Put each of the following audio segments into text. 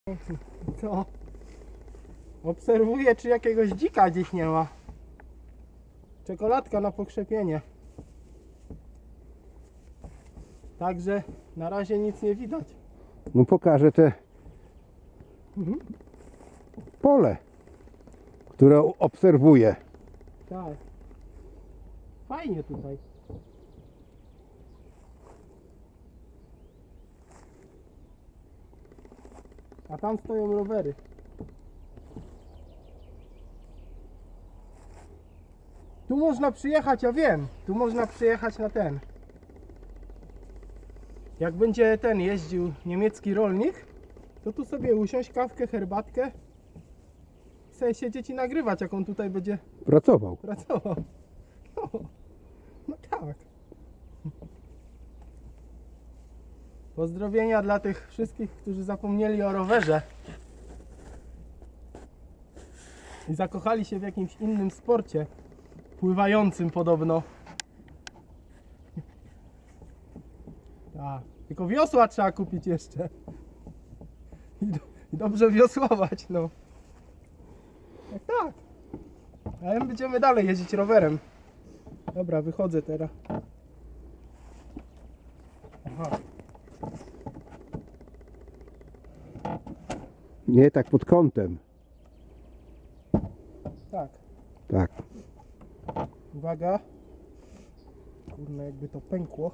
Co? Obserwuję, czy jakiegoś dzika gdzieś nie ma. Czekoladka na pokrzepienie. Także na razie nic nie widać. No pokażę te pole, które obserwuję. Tak. Fajnie tutaj. A tam stoją rowery. Tu można przyjechać, ja wiem. Tu można przyjechać na ten. Jak będzie ten jeździł niemiecki rolnik, to tu sobie usiąść, kawkę, herbatkę, sobie siedzieć i nagrywać, jak on tutaj będzie Pracował. pracował. No tak. Pozdrowienia dla tych wszystkich, którzy zapomnieli o rowerze i zakochali się w jakimś innym sporcie, pływającym podobno. Tak. Tylko wiosła trzeba kupić jeszcze. I dobrze wiosłować, no. Tak, tak. Ale my będziemy dalej jeździć rowerem. Dobra, wychodzę teraz. Aha. Nie tak pod kątem. Tak. Tak. Uwaga. Kurna, jakby to pękło.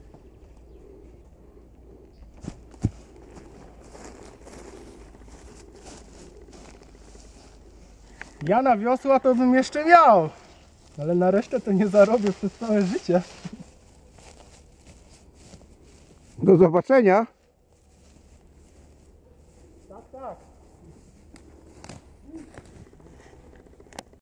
Ja na wiosła to bym jeszcze miał. Ale na resztę to nie zarobię przez całe życie. Do zobaczenia. Tak, tak.